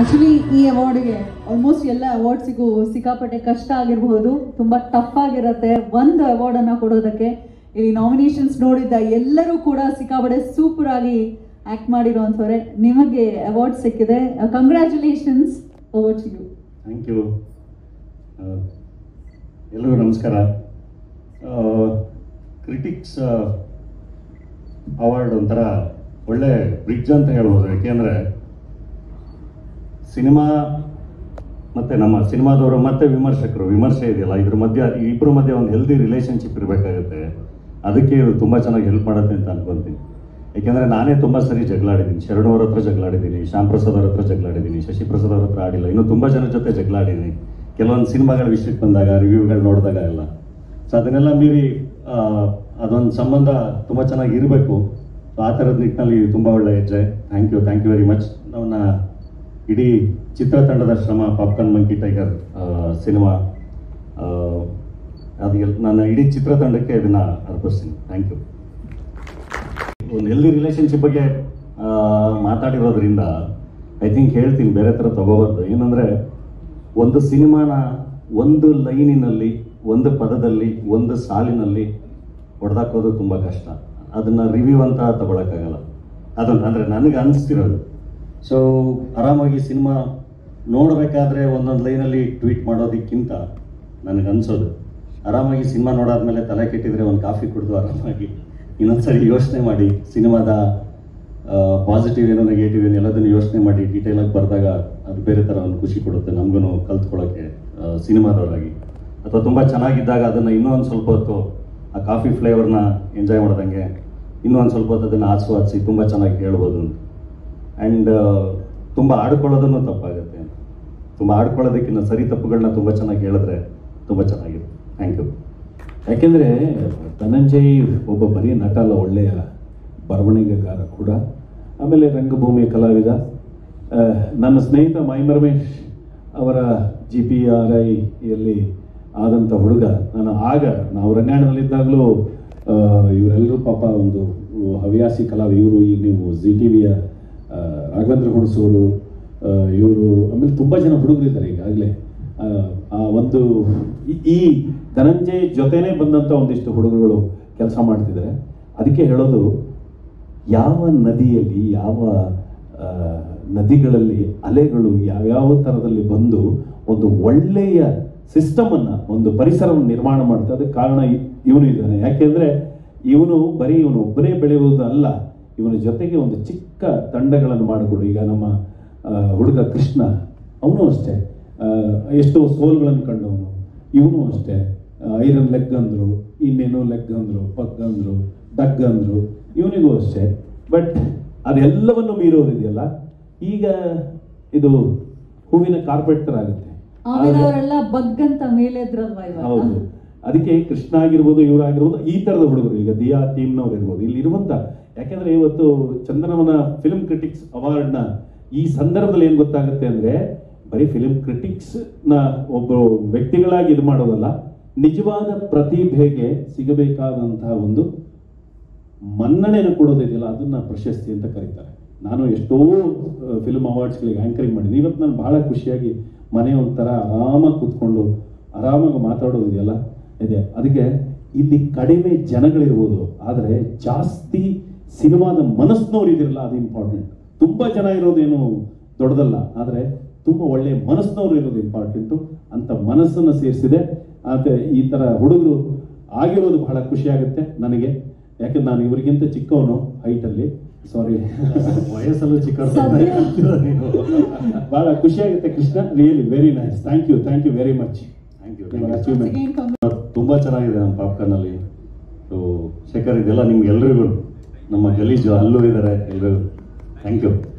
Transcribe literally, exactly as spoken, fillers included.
Actually ಈ ಅವಾರ್ಡ್ಗೆ almost ಎಲ್ಲ ಅವಾರ್ಡ್ಸಿಗೂ ಸಿಕ್ಕಾಪಟ್ಟೆ ಕಷ್ಟ ಆಗಿರಬಹುದು, ತುಂಬಾ ಟಫ್ ಆಗಿರುತ್ತೆ ಒಂದು ಅವಾರ್ಡ್ ಅನ್ನ ಕೊಡೋದಕ್ಕೆ. ಇಲ್ಲಿ ನಾಮಿನೇಷನ್ಸ್ ನೋಡಿದ್ದ ಎಲ್ಲರೂ ಕೂಡ ಸಿಕ್ಕಾಪಟ್ಟೆ ಸೂಪರ್ ಆಗಿ ಆಕ್ಟ್ ಮಾಡಿರುವಂಥವ್ರೆ. ನಿಮಗೆ ಅವಾರ್ಡ್ ಸಿಕ್ಕಿದೆ, congratulations. Over to you. Thank you. ಎಲ್ಲರಿಗೂ ನಮಸ್ಕಾರ. ಕ್ರಿಟಿಕ್ಸ್ ಅವಾರ್ಡ್ ಒಂಥರ ಒಳ್ಳೆ ಬ್ರಿಡ್ಜ್ ಅಂತ ಹೇಳ್ಬೋದು. ಯಾಕೆಂದರೆ ಸಿನಿಮಾ ಮತ್ತು ನಮ್ಮ ಸಿನಿಮಾದವರು ಮತ್ತು ವಿಮರ್ಶಕರು ವಿಮರ್ಶೆ ಇದೆಯಲ್ಲ, ಇದ್ರ ಮಧ್ಯೆ ಇಬ್ಬರ ಮಧ್ಯೆ ಒಂದು ಹೆಲ್ದಿ ರಿಲೇಷನ್ಶಿಪ್ ಇರಬೇಕಾಗುತ್ತೆ. ಅದಕ್ಕೆ ಇದು ತುಂಬ ಚೆನ್ನಾಗಿ ಹೆಲ್ಪ್ ಮಾಡುತ್ತೆ ಅಂತ ಅನ್ಕೊತೀನಿ. ಯಾಕೆಂದರೆ ನಾನೇ ತುಂಬ ಸರಿ ಜಗಳಾಡಿದ್ದೀನಿ. ಶರಣ್ ಅವ್ರ ಹತ್ರ ಜಗಳಾಡಿದ್ದೀನಿ, ಶ್ಯಾಮ್ ಪ್ರಸಾದ್ ಅವ್ರ ಹತ್ರ ಜಗಳಾಡಿದ್ದೀನಿ, ಶಶಿ ಪ್ರಸಾದ್ ಅವ್ರ ಹತ್ರ ಆಡಿಲ್ಲ, ಇನ್ನೂ ತುಂಬ ಜನ ಜೊತೆ ಜಗಳಾಡಿದ್ದೀನಿ ಕೆಲವೊಂದು ಸಿನಿಮಾಗಳ ವಿಷಯಕ್ಕೆ ಬಂದಾಗ, ರಿವ್ಯೂಗಳು ನೋಡಿದಾಗ ಎಲ್ಲ. ಸೊ ಅದನ್ನೆಲ್ಲ ಮೀರಿ ಅದೊಂದು ಸಂಬಂಧ ತುಂಬ ಚೆನ್ನಾಗಿ ಇರಬೇಕು. ಸೊ ಆ ಥರದ ನಿಟ್ಟಿನಲ್ಲಿ ತುಂಬ ಒಳ್ಳೆ ಹೆಜ್ಜೆ. Thank you, thank you very much. ನನ್ನ ಇಡೀ ಚಿತ್ರತಂಡದ ಶ್ರಮ, ಪಾಪ್ಕಾರ್ನ್ ಮಂಕಿ ಟೈಗರ್ ಸಿನಿಮಾ, ಅದು ನನ್ನ ಇಡೀ ಚಿತ್ರತಂಡಕ್ಕೆ ಇದನ್ನು ಅರ್ಪಿಸ್ತೀನಿ. Thank you. ಒಂದು ಹೆಲ್ದಿ ರಿಲೇಷನ್ಶಿಪ್ ಬಗ್ಗೆ ಮಾತಾಡಿರೋದ್ರಿಂದ ಐ ಥಿಂಕ್ ಹೇಳ್ತೀನಿ, ಬೇರೆ ಥರ ತಗೋಬಾರ್ದು. ಏನಂದರೆ ಒಂದು ಸಿನಿಮಾನ ಒಂದು ಲೈನಿನಲ್ಲಿ, ಒಂದು ಪದದಲ್ಲಿ, ಒಂದು ಸಾಲಿನಲ್ಲಿ ಹೊಡೆದಾಕೋದು ತುಂಬ ಕಷ್ಟ. ಅದನ್ನು ರಿವ್ಯೂ ಅಂತ ತಗೊಳಕ್ಕಾಗಲ್ಲ. ಅದನ್ನು ಅಂದರೆ ನನಗೆ ಅನಿಸ್ತಿರೋದು. ಸೊ ಆರಾಮಾಗಿ ಸಿನಿಮಾ ನೋಡಬೇಕಾದ್ರೆ ಒಂದೊಂದು ಲೈನಲ್ಲಿ ಟ್ವೀಟ್ ಮಾಡೋದಕ್ಕಿಂತ ನನಗನ್ಸೋದು ಆರಾಮಾಗಿ ಸಿನಿಮಾ ನೋಡಾದ್ಮೇಲೆ ತಲೆ ಕೆಟ್ಟಿದ್ರೆ ಒಂದು ಕಾಫಿ ಕುಡಿದು ಆರಾಮಾಗಿ ಇನ್ನೊಂದ್ಸರಿ ಯೋಚನೆ ಮಾಡಿ, ಸಿನಿಮಾದ ಪಾಸಿಟಿವ್ ಏನೋ ನೆಗೆಟಿವ್ ಏನೋ ಎಲ್ಲದನ್ನು ಯೋಚನೆ ಮಾಡಿ ಡೀಟೇಲಾಗಿ ಬರೆದಾಗ ಅದು ಬೇರೆ ಥರ ಒಂದು ಖುಷಿ ಕೊಡುತ್ತೆ ನಮಗೂ ಕಲ್ತ್ಕೊಳ್ಳೋಕ್ಕೆ ಸಿನಿಮಾದವರಾಗಿ. ಅಥವಾ ತುಂಬ ಚೆನ್ನಾಗಿದ್ದಾಗ ಅದನ್ನು ಇನ್ನೂ ಒಂದು ಸ್ವಲ್ಪ ಹೊತ್ತು ಆ ಕಾಫಿ ಫ್ಲೇವರ್ನ ಎಂಜಾಯ್ ಮಾಡ್ದಂಗೆ ಇನ್ನೂ ಒಂದು ಸ್ವಲ್ಪ ಹೊತ್ತು ಅದನ್ನು ಆಸ್ವಾದಿಸಿ ತುಂಬ ಚೆನ್ನಾಗಿ ಹೇಳ್ಬೋದು. ಆ್ಯಂಡ್ ತುಂಬ ಆಡ್ಕೊಳ್ಳೋದನ್ನು ತಪ್ಪಾಗುತ್ತೆ. ತುಂಬ ಆಡ್ಕೊಳ್ಳೋದಕ್ಕಿಂತ ಸರಿ ತಪ್ಪುಗಳನ್ನ ತುಂಬ ಚೆನ್ನಾಗಿ ಹೇಳಿದ್ರೆ ತುಂಬ ಚೆನ್ನಾಗಿರುತ್ತೆ. Thank you. ಯಾಕೆಂದರೆ ಧನಂಜಯ್ ಒಬ್ಬ ಬರೀ ನಟ ಅಲ್ಲ, ಒಳ್ಳೆಯ ಬರವಣಿಗೆಗಾರ ಕೂಡ, ಆಮೇಲೆ ರಂಗಭೂಮಿ ಕಲಾವಿದ. ನನ್ನ ಸ್ನೇಹಿತ ಮೈಮರಮೇಶ್ ಅವರ ಜಿ ಪಿ ಆರ್ ಐಯಲ್ಲಿ ಆದಂಥ ಹುಡುಗ. ನಾನು ಆಗ ನಾವು ರಂಗಾಯಣದಲ್ಲಿದ್ದಾಗಲೂ ಇವರೆಲ್ಲರೂ ಪಾಪ ಒಂದು ಹವ್ಯಾಸಿ ಕಲಾವಿದ. ಇವರು ಈಗ ನೀವು ಜಿ ಟಿ ವಿಯ ರಾಘವೇಂದ್ರ ಹುಣಸೂರು, ಇವರು, ಆಮೇಲೆ ತುಂಬ ಜನ ಹುಡುಗರಿದ್ದಾರೆ ಈಗಾಗಲೇ. ಆ ಒಂದು ಈ ಧನಂಜಯ್ ಜೊತೆನೇ ಬಂದಂಥ ಒಂದಿಷ್ಟು ಹುಡುಗರುಗಳು ಕೆಲಸ ಮಾಡ್ತಿದ್ದಾರೆ. ಅದಕ್ಕೆ ಹೇಳೋದು, ಯಾವ ನದಿಯಲ್ಲಿ, ಯಾವ ನದಿಗಳಲ್ಲಿ ಅಲೆಗಳು ಯಾವ್ಯಾವ ಥರದಲ್ಲಿ ಬಂದು ಒಂದು ಒಳ್ಳೆಯ ಸಿಸ್ಟಮನ್ನು, ಒಂದು ಪರಿಸರವನ್ನು ನಿರ್ಮಾಣ ಮಾಡ್ತಾ, ಅದಕ್ಕೆ ಕಾರಣ ಇವನು ಇದ್ದಾನೆ. ಯಾಕೆಂದರೆ ಇವನು ಬರೀ ಇವನು ಒಬ್ಬನೇ ಬೆಳೆಯುವುದು ಅಲ್ಲ, ಇವನ ಜೊತೆಗೆ ಒಂದು ಚಿಕ್ಕ ತಂಡಗಳನ್ನು ಮಾಡಿಕೊಡು. ಈಗ ನಮ್ಮ ಹುಡುಗ ಕೃಷ್ಣ, ಅವನು ಅಷ್ಟೇ ಎಷ್ಟೋ ಸೋಲ್ಗಳನ್ನು ಕಂಡವನು. ಇವನು ಅಷ್ಟೇ ಐರನ್ ಲೆಗ್ ಅಂದರು, ಇನ್ನೇನೋ ಲೆಗ್ ಅಂದರು, ಪಗ್ ಅಂದರು, ಡಗ್ ಅಂದರು, ಇವನಿಗೂ ಅಷ್ಟೇ. ಬಟ್ ಅದೆಲ್ಲವನ್ನು ಮೀರೋದಿದೆಯಲ್ಲ, ಈಗ ಇದು ಹೂವಿನ ಕಾರ್ಪೆಟ್ ಥರ ಆಗುತ್ತೆ. ಹೌದು. ಅದಕ್ಕೆ ಕೃಷ್ಣ ಆಗಿರ್ಬೋದು, ಇವರಾಗಿರ್ಬೋದು, ಈ ಥರದ ಹುಡುಗರು, ಈಗ ದಿಯಾ ಟೀಮ್ನವ್ರು ಇರ್ಬೋದು, ಇಲ್ಲಿ ಇರುವಂಥ. ಯಾಕೆಂದರೆ ಇವತ್ತು ಚಂದನವನ ಫಿಲ್ಮ್ ಕ್ರಿಟಿಕ್ಸ್ ಅವಾರ್ಡ್ನ ಈ ಸಂದರ್ಭದಲ್ಲಿ ಏನು ಗೊತ್ತಾಗುತ್ತೆ ಅಂದರೆ, ಬರೀ ಫಿಲ್ಮ್ ಕ್ರಿಟಿಕ್ಸ್ನ ಒಬ್ಬರು ವ್ಯಕ್ತಿಗಳಾಗಿ ಇದು ಮಾಡೋದಲ್ಲ, ನಿಜವಾದ ಪ್ರತಿಭೆಗೆ ಸಿಗಬೇಕಾದಂತಹ ಒಂದು ಮನ್ನಣೆಯನ್ನು ಕೊಡೋದಿದೆಯಲ್ಲ, ಅದನ್ನು ಪ್ರಶಸ್ತಿ ಅಂತ ಕರೀತಾರೆ. ನಾನು ಎಷ್ಟೋ ಫಿಲ್ಮ್ ಅವಾರ್ಡ್ಸ್ಗಳಿಗೆ ಆ್ಯಂಕರಿಂಗ್ ಮಾಡಿದ್ದೀನಿ. ಇವತ್ತು ನಾನು ಬಹಳ ಖುಷಿಯಾಗಿ ಮನೆ ಒಂಥರ ಆರಾಮಾಗಿ ಕೂತ್ಕೊಂಡು ಆರಾಮಾಗಿ ಮಾತಾಡೋದಿದೆಯಲ್ಲ ಇದೆ. ಅದಕ್ಕೆ ಇಲ್ಲಿ ಕಡಿಮೆ ಜನಗಳಿರ್ಬೋದು, ಆದರೆ ಜಾಸ್ತಿ ಸಿನಿಮಾದ ಮನಸ್ಸಿನವ್ರು ಇದಿರಲ್ಲ, ಅದು ಇಂಪಾರ್ಟೆಂಟ್. ತುಂಬ ಜನ ಇರೋದೇನು ದೊಡ್ಡದಲ್ಲ, ಆದರೆ ತುಂಬ ಒಳ್ಳೆಯ ಮನಸ್ಸಿನವ್ರು ಇರೋದು ಇಂಪಾರ್ಟೆಂಟು. ಅಂಥ ಮನಸ್ಸನ್ನು ಸೇರಿಸಿದೆ. ಆದರೆ ಈ ಥರ ಹುಡುಗರು ಆಗಿರೋದು ಬಹಳ ಖುಷಿಯಾಗುತ್ತೆ ನನಗೆ. ಯಾಕಂದ್ರೆ ನಾನು ಇವರಿಗಿಂತ ಚಿಕ್ಕವನು ಹೈಟಲ್ಲಿ, ಸಾರಿ ವಯಸ್ಸಲ್ಲೂ ಚಿಕ್ಕ. ಬಹಳ ಖುಷಿಯಾಗುತ್ತೆ Krishna. Really very nice. Thank you, thank you very much. Thank you. Achievement ತುಂಬ ಚೆನ್ನಾಗಿದೆ ನಮ್ಮ ಪಾಪ್ಕಾರ್ನಲ್ಲಿ. ಸೊ ಶೇಖರ್, ಇದೆಲ್ಲ ನಿಮ್ಗೆ ಎಲ್ರಿಗೂ, ನಮ್ಮ ಗಲೀಜು ಅಲ್ಲೂ ಇದ್ದಾರೆ ಎಲ್ರಿಗೂ ಥ್ಯಾಂಕ್ ಯು.